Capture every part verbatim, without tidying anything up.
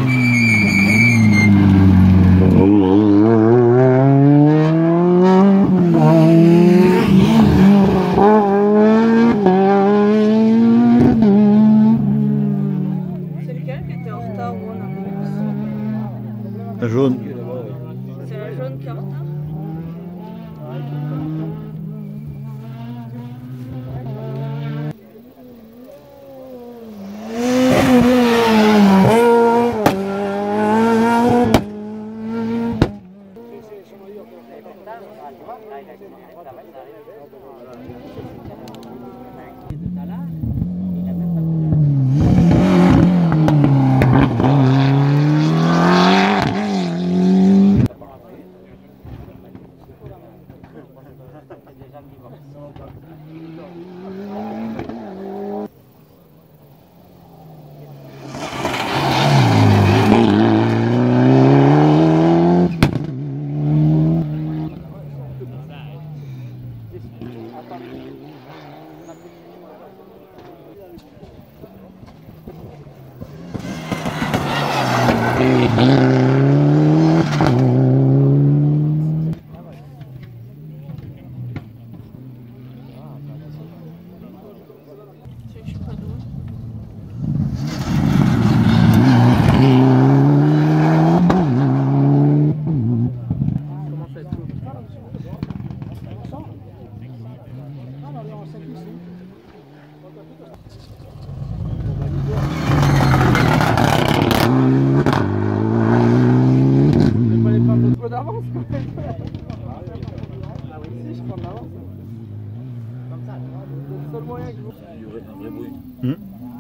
La jaune. C'est la jaune qui est en retard. d'avance quand même. Ah oui, si, je prends de l'avance. Comme ça, c'est le seul moyen que je vous... Il y aurait un vrai bruit. Mmh.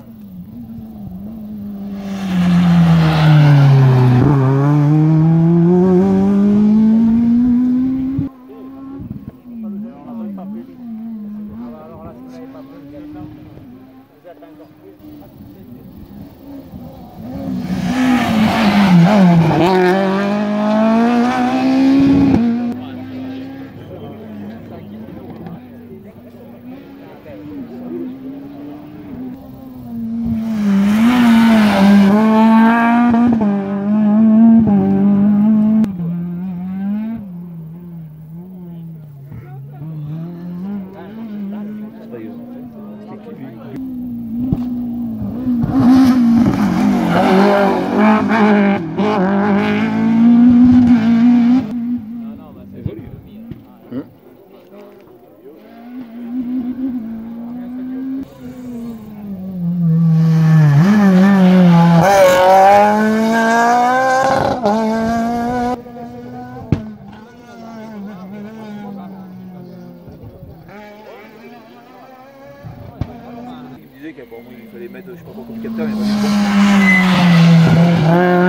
Il fallait mettre, je sais pas quoi, comme capteur, mais pas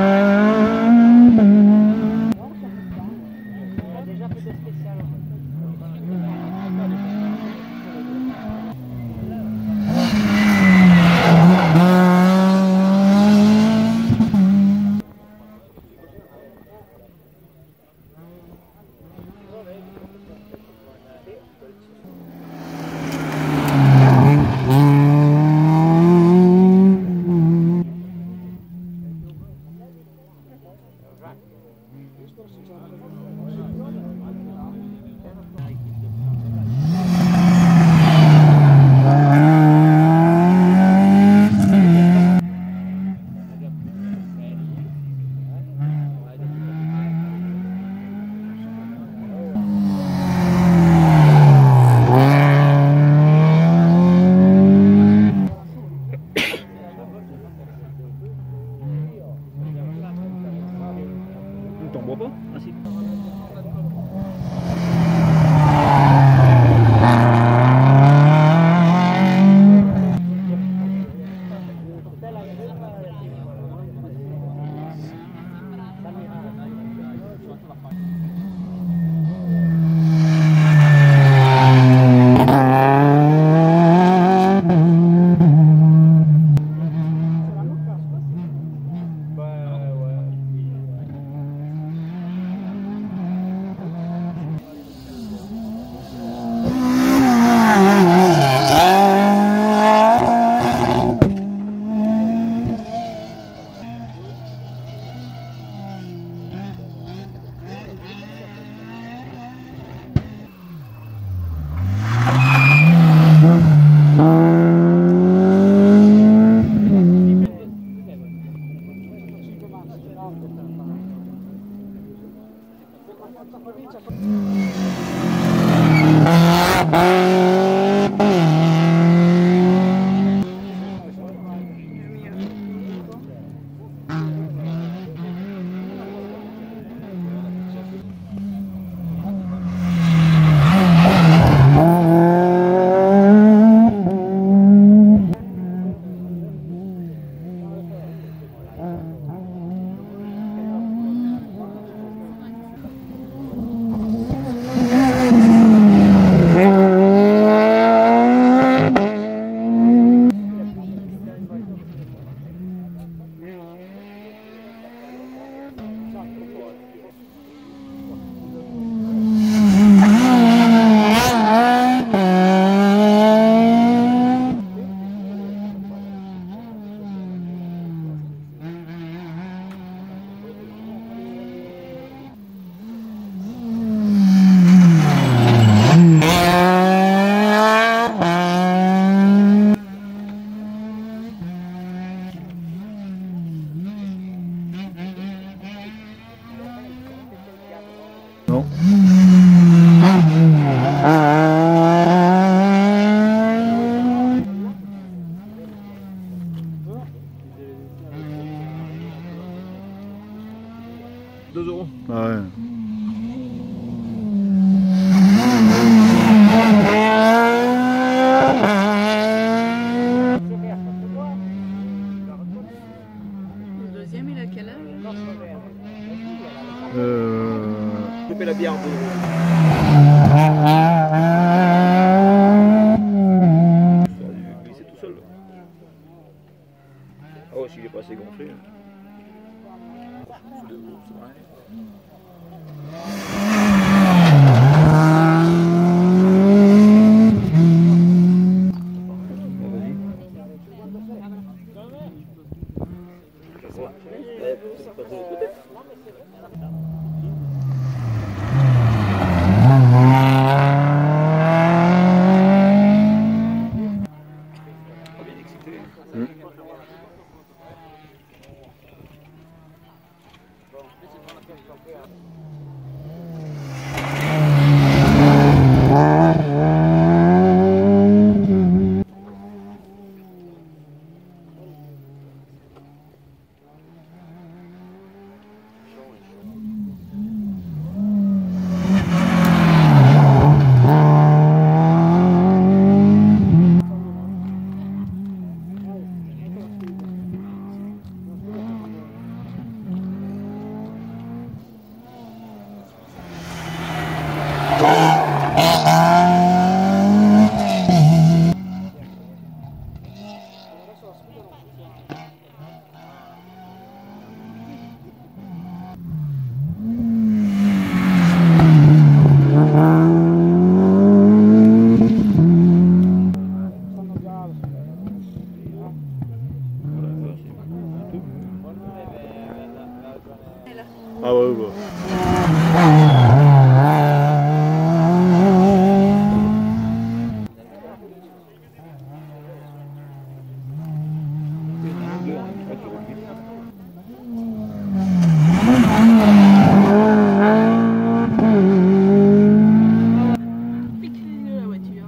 T'en bois pas? Ah si. Non. deux euros. Ah ouais. Le deuxième, il a quel âge? Euh... Je fais la bière deux euros. Ça a dû glisser tout seul. Ah ouais, s'il est pas assez gonflé. deux euros, c'est vrai. Ah ouais, ouais. Pique-le la voiture.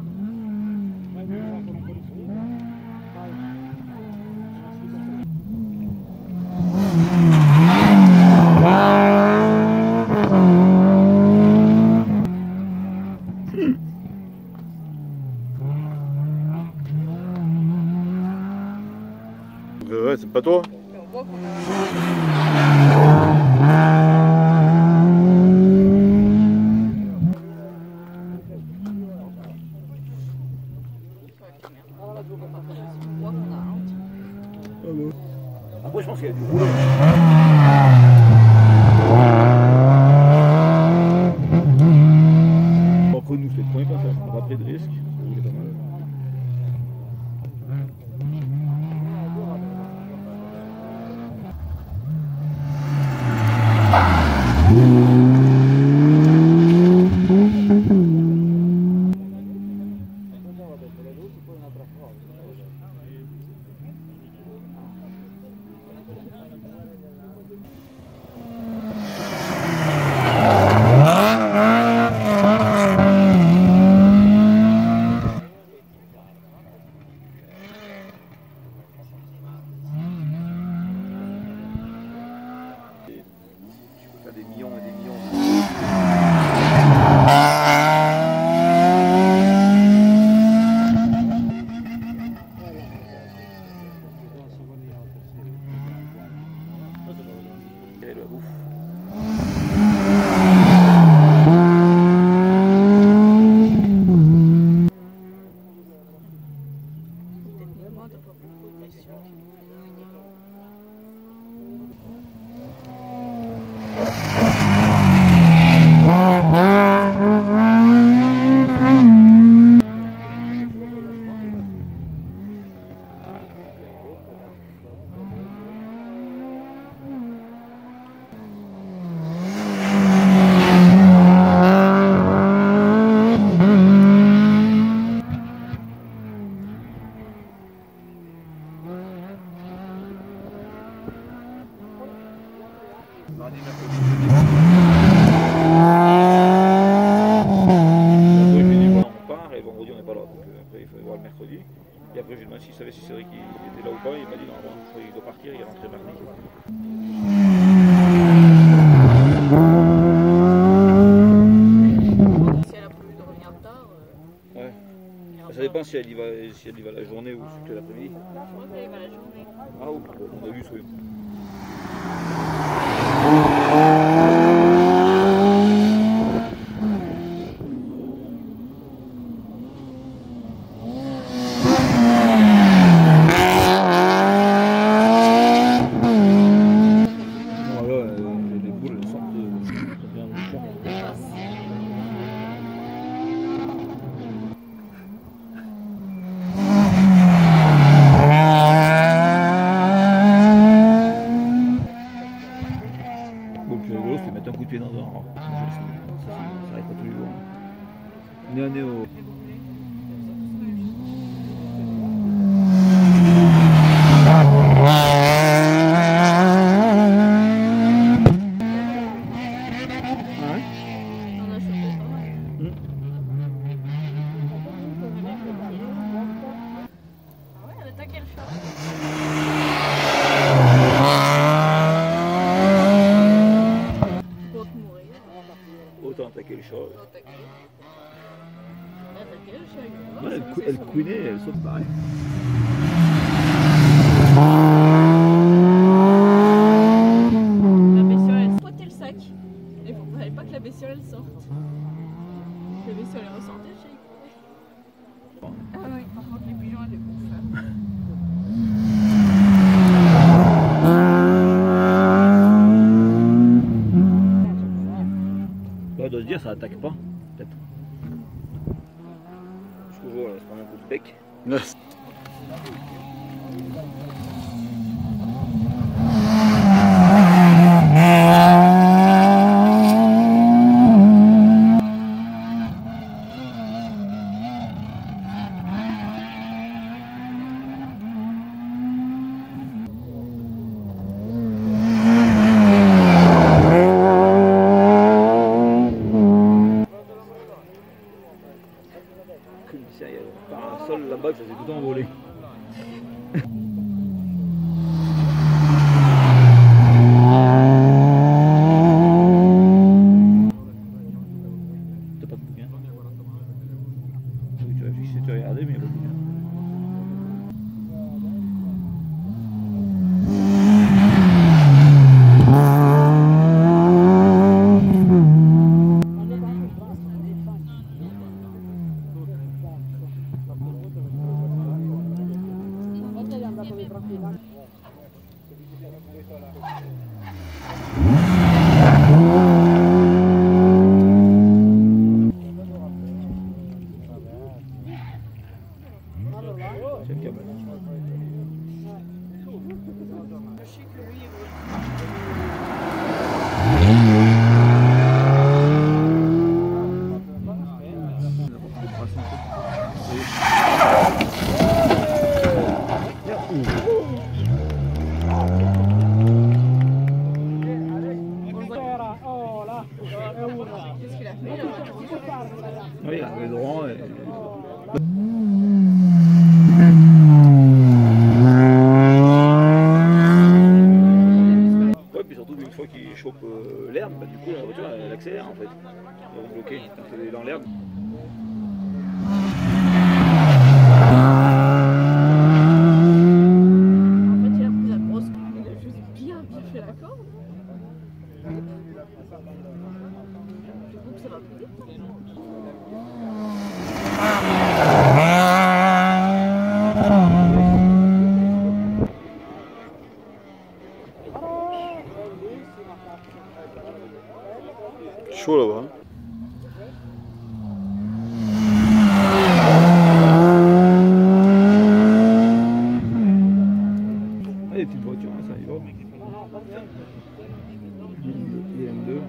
Ouais, c'est pas toi? On voit qu'on a... Après, je pense qu'il y a du rouleau. Entre nous, c'est le premier passage. On n'a pas pris de risque. Il est pas mal. la bouffe. Techniquement, t'as pas beaucoup de pression. Mardi, mercredi, jeudi. Après, jeudi, voilà, on part et vendredi, on n'est pas là. Donc euh, après, il faut voir le mercredi. Et après, j'ai demandé s'il savait si c'est vrai qu'il était là ou pas. Il m'a dit normalement, je crois qu'il doit partir, il est rentré mardi. Si elle a prévu de revenir tard, euh, Ouais. Ça dépend si elle y va, si elle y va la journée ou si que l'après-midi. je crois qu'elle va la journée. Ah ok, on a vu, soyons. Mettre un coup de pied dans un rang. Ça, ça arrive pas tous les jours. On est allé au... On a chopé pas mal. Hmm. Ah ouais, elle a attaqué le chat. Pour te mourir. Autant attaquer le chat. On a attaqué. On a attaqué le chat. il va Ouais, elle, voir, cou c'est elle son- couinait, elle saute pareil. La bestiole, elle pointait le sac. Il faut fallait pas que la bestiole elle sorte. La bestiole elle ressortait, le chat il courait. Ah oui, par contre les pigeons elle les bouffent. Là, on doit se dire, ça attaque pas, peut-être. Parce que je vois, là, c'est pas un coup de bec. Par un sol là-bas, ça s'est tout envolé. T'as pas de bouquin? Oui, tu as affiché, tu as regardé, mais il n'y a pas de bouquin. C'est le câble. Je sais que lui il Qu'est-ce qu'il a fait là? Oui, il avait droit. Et... Ouais, puis surtout, une fois qu'il chope euh, l'herbe, bah, du coup, la voiture elle accélère en fait. Elle est bloquée quand elle est dans l'herbe. En fait il a pris la grosse. Il a juste bien bien fait la corde. Du coup, ça va plus vite. Chaud là-bas. Hein. Ah, des petites voitures, hein, ça y va. I M deux.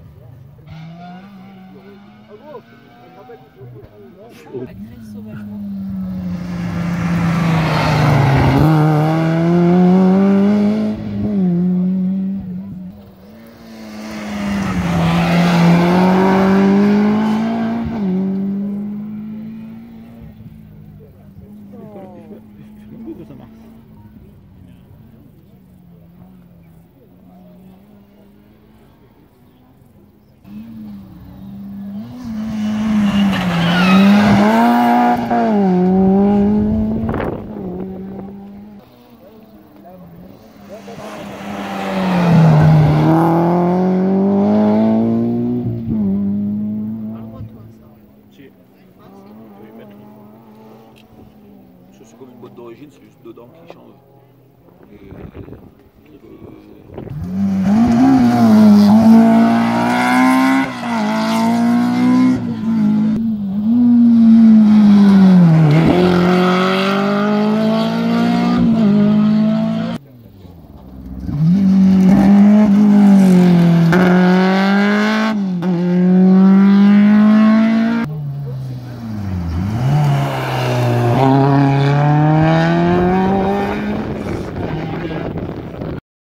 Agresse sauvagement.